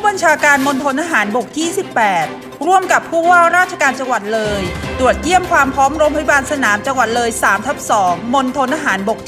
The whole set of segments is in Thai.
บัญชาการมณฑลทหารบกที่ 18 ร่วมกับผู้ว่าราชการจังหวัดเลยตรวจเยี่ยมความพร้อมโรงพยาบาลสนามจังหวัดเลย 3/2 มณฑลทหารบกที่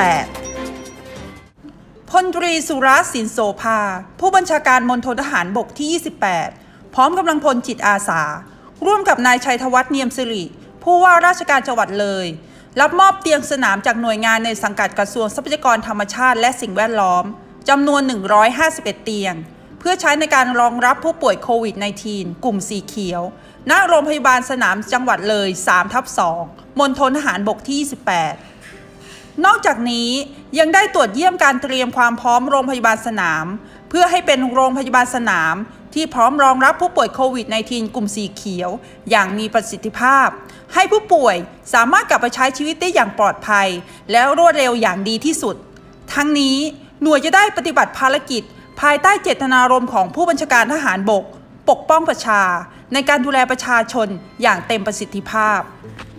28 พลตรีสุรัตน์สินโสภาผู้บัญชาการมณฑลทหารบกที่ 28 พร้อมกำลังพลจิตอาสาร่วมกับนายชัยธวัฒน์เนียมสิริผู้ว่าราชการจังหวัดเลยรับมอบเตียงสนามจากหน่วยงานในสังกัดกระทรวงทรัพยากรธรรมชาติและสิ่งแวดล้อมจำนวน 151 เตียงเพื่อใช้ในการรองรับผู้ป่วยโควิด -19 กลุ่มสีเขียวณโรงพยาบาลสนามจังหวัดเลย 3/2 มณฑลทหารบกที่ 28 นอกจากนี้ยังได้ตรวจเยี่ยมการเตรียมความพร้อมโรงพยาบาลสนามเพื่อให้เป็นโรงพยาบาลสนามที่พร้อมรองรับผู้ป่วยโควิด -19 กลุ่มสีเขียวอย่างมีประสิทธิภาพให้ผู้ป่วยสามารถกลับไปใช้ชีวิตได้อย่างปลอดภัยและรวดเร็วอย่างดีที่สุดทั้งนี้หน่วยจะได้ปฏิบัติภารกิจภายใต้เจตนารมณ์ของผู้บัญชาการทหารบกปกป้องประชาในการดูแลประชาชนอย่างเต็มประสิทธิภาพ